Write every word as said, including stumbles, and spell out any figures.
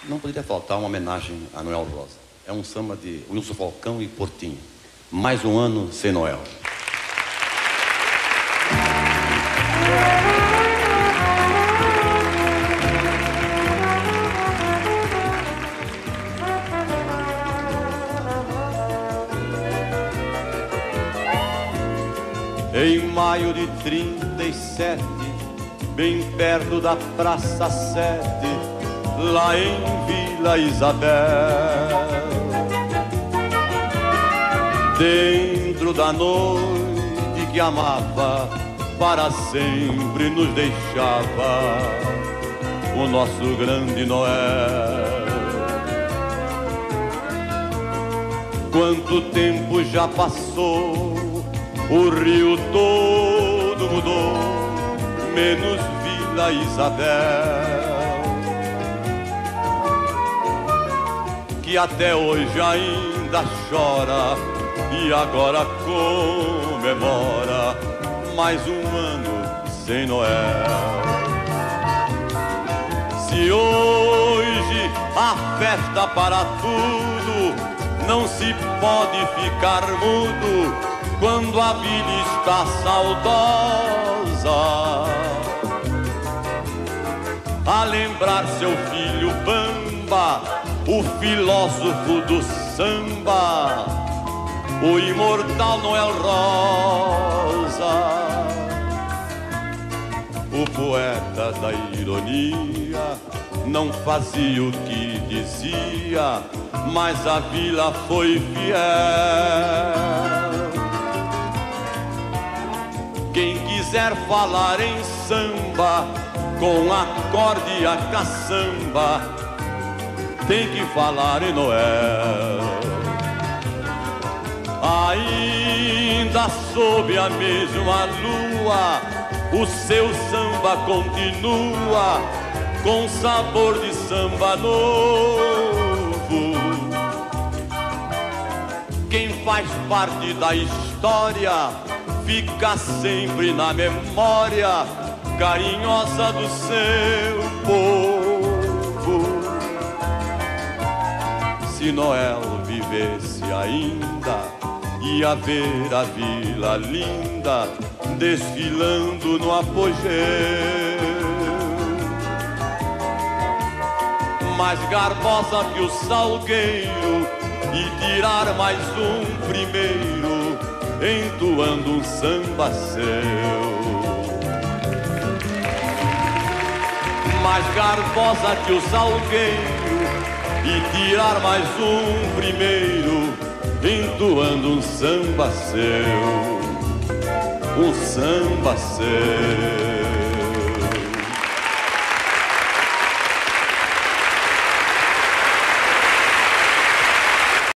não poderia faltar uma homenagem a Noel Rosa. É um samba de Wilson Falcão e Portinho. Mais um ano sem Noel. Em maio de trinta e sete, bem perto da Praça Sete, lá em Vila Isabel, dentro da noite que amava, para sempre nos deixava o nosso grande Noel. Quanto tempo já passou, o rio todo mudou, menos Vila Isabel, que até hoje ainda chora e agora comemora mais um ano sem Noel. Se hoje a festa para tudo, não se pode ficar mudo quando a vila está saudosa, a lembrar seu filho Bamba, o filósofo do samba, o imortal Noel Rosa, o poeta da ironia. Não fazia o que dizia, mas a vila foi fiel. Quem quiser falar em samba, com acorde e a caçamba, tem que falar em Noel. Ainda sob a mesma lua, o seu samba continua, com sabor de samba novo. Quem faz parte da história fica sempre na memória carinhosa do seu povo. Se Noel vivesse ainda, ia ver a vila linda desfilando no apogeu, mais garbosa que o salgueiro, e tirar mais um primeiro, entoando um samba seu. Mais garbosa que o salgueiro, e tirar mais um primeiro, entoando um samba seu, um samba seu.